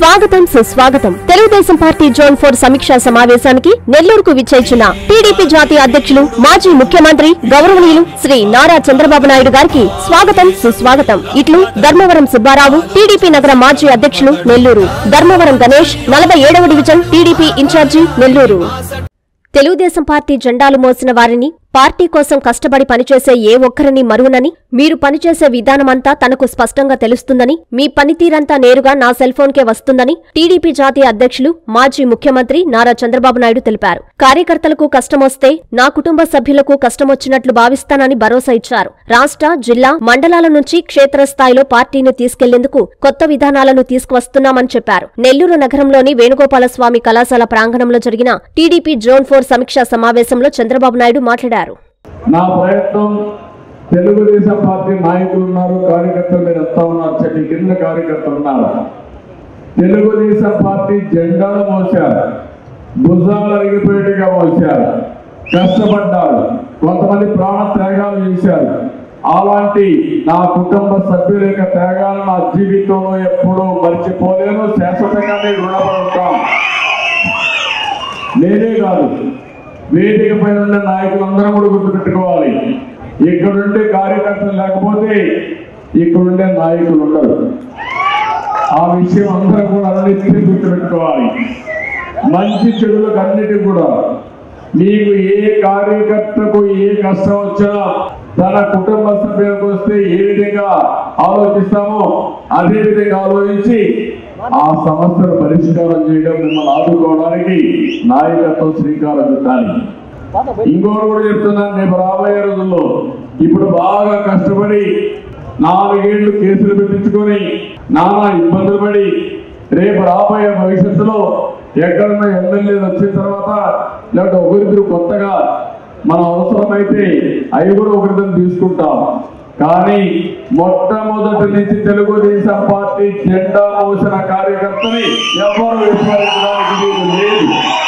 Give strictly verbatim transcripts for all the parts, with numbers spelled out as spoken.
స్వాగతం సుస్వాగతం Telugu Desam party zone four సమీక్షా సమావేశానికి నెల్లూరుకు విచ్చేసిన టీడీపీ జాతీయ అధ్యక్షులు మాజీ ముఖ్యమంత్రి గౌరవనీయులు శ్రీ నారా చంద్రబాబు నాయుడు గారికి స్వాగతం సుస్వాగతం. ఇట్లు ధర్మవరం సుబ్బారావు, టీడీపీ నగర మాజీ అధ్యక్షులు నెల్లూరు. ధర్మవరం గణేష్, నలభై ఏడవ division TDP in-charge Nellore. Telugu Desam party జెండాలు మోసిన వారిని, పార్టీ కోసం కష్టపడి పనిచేసే ఏ ఒక్కరిని మరువనని, మీరు పనిచేసే విధానమంతా తనకు స్పష్టంగా తెలుస్తుందని, మీ పనితీరంతా నేరుగా నా సెల్ ఫోన్కే వస్తుందని టీడీపీ జాతీయ అధ్యక్షులు మాజీ ముఖ్యమంత్రి నారా చంద్రబాబు నాయుడు తెలిపారు. కార్యకర్తలకు కష్టమొస్తే నా కుటుంబ సభ్యులకు కష్టమొచ్చినట్లు భావిస్తానని భరోసా ఇచ్చారు. రాష్ట్ర, జిల్లా, మండలాల నుంచి క్షేత్రస్థాయిలో పార్టీని తీసుకెళ్లేందుకు కొత్త విధానాలను తీసుకువస్తున్నామని చెప్పారు. నెల్లూరు నగరంలోని వేణుగోపాలస్వామి కళాశాల ప్రాంగణంలో జరిగిన టీడీపీ జోన్ ఫోర్ సమీక్షా సమావేశంలో చంద్రబాబు నాయుడు మాట్లాడారు. నా ప్రయత్నం తెలుగుదేశం పార్టీ నాయకులు ఉన్నారు, కార్యకర్తలు మీరు వస్తా ఉన్నారు, చెట్టు కింద కార్యకర్తలు ఉన్నారు. తెలుగుదేశం పార్టీ జెండాలు మోసారు, భుజాలు అరిగిపోయేట్టుగా మోసారు, కష్టపడ్డారు, కొంతమంది ప్రాణ త్యాగాలు చేశారు. అలాంటి నా కుటుంబ సభ్యుల యొక్క త్యాగాలు నా జీవితంలో ఎప్పుడూ మర్చిపోలేను, శాశ్వతంగా నేను రుణపడతాం. నేనే కాదు, వేదిక పైన ఉన్న నాయకులందరూ కూడా గుర్తుపెట్టుకోవాలి. ఇక్కడుండే కార్యకర్తలు లేకపోతే ఇక్కడుండే నాయకులు ఉండరు. ఆ విషయం అందరూ కూడా అన్నిటికీ గుర్తుపెట్టుకోవాలి. మంచి చెడులకు అన్నిటి కూడా మీకు ఏ కార్యకర్తకు ఏ కష్టం వచ్చినా తన కుటుంబ సభ్యులకు వస్తే ఏ విధంగా ఆలోచిస్తామో అదే విధంగా ఆలోచించి ఆ సమస్యను పరిష్కారం చేయడం, మిమ్మల్ని ఆదుకోవడానికి నాయకత్వం శ్రీకారం చుట్టాలి. ఇంకోటి కూడా చెప్తున్నాను, రేపు రాబోయే రోజుల్లో ఇప్పుడు బాగా కష్టపడి నాలుగేళ్లు కేసులు పెట్టించుకొని నానా ఇబ్బందులు పడి రేపు రాబోయే భవిష్యత్తులో ఎక్కడన్నా ఎమ్మెల్యేలు వచ్చిన తర్వాత లేకపోతే ఒకరిద్దరు కొత్తగా మనం అవసరమైతే అవి కూడా ఒకరిద్దరు తీసుకుంటాం. కానీ మొట్టమొదటి నుంచి తెలుగుదేశం పార్టీ జెండా మోసిన కార్యకర్తని ఎవరు విస్మరించడానికి లేదు.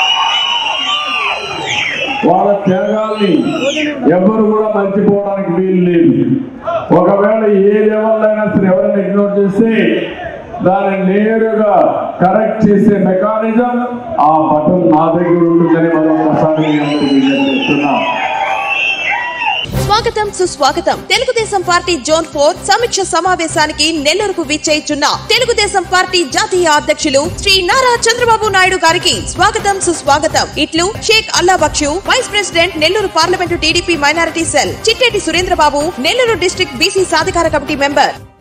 వాళ్ళ త్యాగాల్ని ఎవరు కూడా మర్చిపోవడానికి వీలు లేదు. ఒకవేళ ఏ లెవెల్ అయినా సరే ఎవరైనా ఇగ్నోర్ చేస్తే దాన్ని నేరుగా కరెక్ట్ చేసే మెకానిజం ఆ బటన్ నా దగ్గర ఉంటుందని మనం ఒకసారి చెప్తున్నాం. స్వాగతం సుస్వాగతం. తెలుగుదేశం పార్టీ జోన్ ఫోర్ సమీక్ష సమావేశానికి నెల్లూరుకు విచ్చేయుచున్న తెలుగుదేశం పార్టీ జాతీయ అధ్యక్షులు శ్రీ నారా చంద్రబాబు నాయుడు గారికి స్వాగతం సుస్వాగతం. ఇట్లు Sheikh Allah Baksh, vice president Nellore parliament TDP minority cell, Chitteti Surendrababu, Nellore district BC సాధికార కమిటీ మెంబర్.